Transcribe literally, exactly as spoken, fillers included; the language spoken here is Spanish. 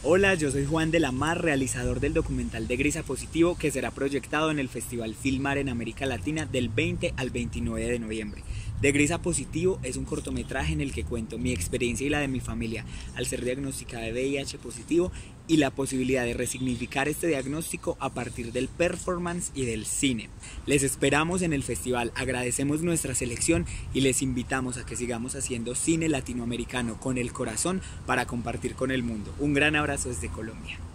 Hola, yo soy Juan de la Mar, realizador del documental de Grisa Positivo, que será proyectado en el Festival Filmar en América Latina del veinte al veintinueve de noviembre. De Grisa Positivo es un cortometraje en el que cuento mi experiencia y la de mi familia al ser diagnosticada de V I H positivo y la posibilidad de resignificar este diagnóstico a partir del performance y del cine. Les esperamos en el festival, agradecemos nuestra selección y les invitamos a que sigamos haciendo cine latinoamericano con el corazón para compartir con el mundo. Un gran abrazo desde Colombia.